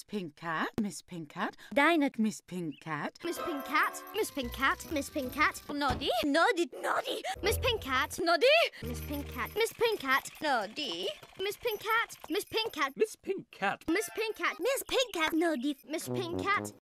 Pink Cat, Miss Pink Cat, Dinah, Miss Pink Cat, Miss Pink Cat, Miss Pink Cat, Miss Pink Cat, Noddy, Noddy, Noddy, Miss Pink Cat, Noddy, Miss Pink Cat, Miss Pink Cat, Noddy, Miss Pink Cat, Miss Pink Cat, Miss Pink Cat. Miss Pink Cat, Miss Pink Cat, Noddy, Miss Pink Cat.